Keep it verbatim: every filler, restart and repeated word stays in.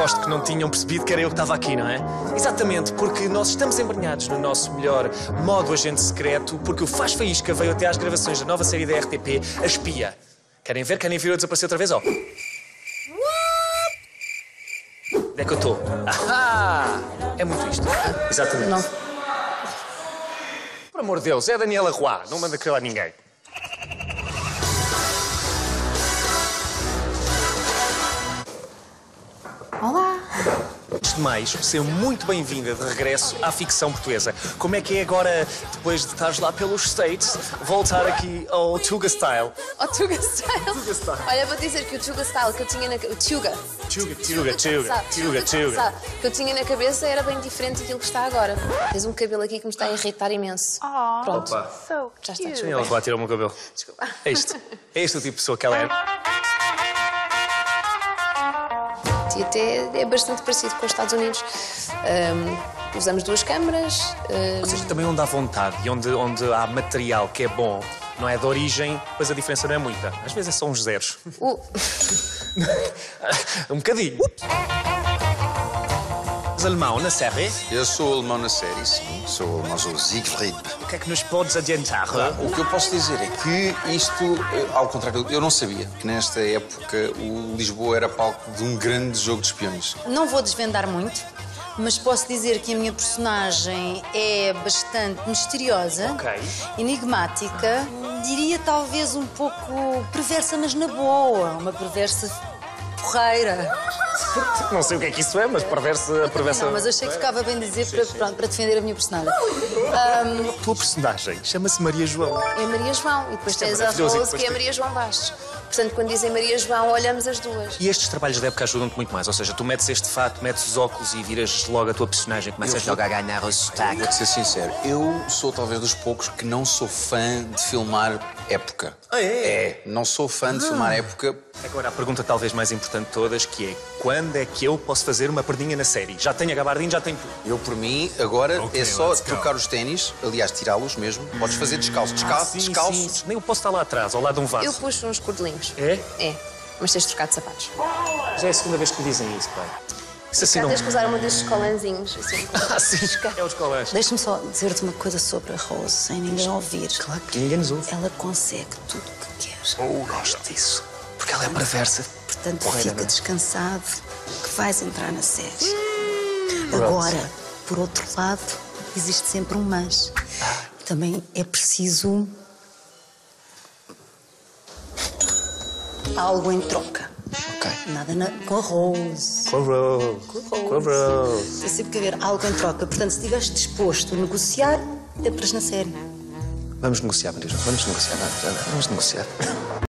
aposto que não tinham percebido que era eu que estava aqui, não é? Exatamente, porque nós estamos embrenhados no nosso melhor modo agente secreto, porque o Faz Faísca veio até às gravações da nova série da R T P, A Espia. Querem ver? Querem ver eu desaparecer outra vez? Ó. Onde é que eu estou? Ah! É muito isto. Exatamente. Não. Por amor de Deus, é a Daniela Roy. Não manda aquilo a ninguém. Olá. Antes de mais, seja muito bem-vinda de regresso à ficção portuguesa. Como é que é agora, depois de estares lá pelos States, voltar aqui ao Tuga Style? O Tuga Style. Tuga Style. Olha, vou dizer que o Tuga Style que eu tinha na cabeça... O Tuga. Tuga, Tuga, Tuga, Sabe? Tuga, Tuga. Que eu tinha na cabeça era bem diferente daquilo que está agora. Tens um cabelo aqui que me está a irritar imenso. Oh, Pronto. so Já está, cute. desculpa. Ela vai tirar o meu cabelo. Desculpa. É isto. É este o tipo de pessoa que ela é. E até é bastante parecido com os Estados Unidos. Ahm, usamos duas câmaras. ahm, Ou seja, também onde há vontade e onde, onde há material que é bom, não é de origem, pois a diferença não é muita. Às vezes é só uns zeros. o- um bocadinho. Os alemão na série, Eu sou alemão na série, sim. Sou alemão, sou Siegfried. o que é que nos podes adiantar? O que eu posso dizer é que isto, eh, ao contrário, eu não sabia que nesta época o Lisboa era palco de um grande jogo de espiões. Não vou desvendar muito, mas posso dizer que a minha personagem é bastante misteriosa, Ok. enigmática, diria talvez um pouco perversa, mas na boa, uma perversa porreira. Não sei o que é que isso é, mas perversa... perversa... Não, mas achei que ficava bem dizer para, pronto, para defender a minha personagem. A tua personagem chama-se Maria João. É Maria João. E depois Isto é tens a maravilhoso, e Rose, depois que é tem- Maria João Bastos. Portanto, quando dizem Maria João, olhamos as duas. E estes trabalhos da época ajudam-te muito mais. Ou seja, tu metes este fato, metes os óculos e viras logo a tua personagem. Começas Eu- logo a ganhar o sotaque. Vou-te ser sincero, eu sou talvez dos poucos que não sou fã de filmar época. Ah, é? É, não sou fã de filmar época. Agora, a pergunta talvez mais importante de todas, que é quando é que eu posso fazer uma perninha na série? Já tenho a gabardina, já tenho tudo. Eu, por mim, agora Ok, é só let's go. trocar os ténis, aliás, tirá-los mesmo. Podes fazer descalço. Descalço, descalço. Sim, sim. Nem eu posso estar lá atrás, ao lado de um vaso. Eu puxo uns cordelinhos. É? É. Mas tens de trocar de sapatos. Já é a segunda vez que me dizem isso, pai. Isso assim Já não... tens que usar uma destes colanzinhos. Assim. Ah, sim, é os colãs. Deixa-me só dizer-te uma coisa sobre a Rose, sem ninguém ouvir. Claro que ninguém nos ouve. Ela consegue tudo o que quer. Oh, gosto disso. Porque ela é perversa. Portanto, Porreira, fica não é? descansado que vais entrar na série. Agora, por outro lado, existe sempre um mas. Também é preciso algo em troca. Ok. Nada na- com a Rose. Com a Rose. Com a Rose. Tem sempre que haver algo em troca. Portanto, se estiveres disposto a negociar, entras na série. Vamos negociar, Maria João. Vamos negociar. Vamos, vamos negociar.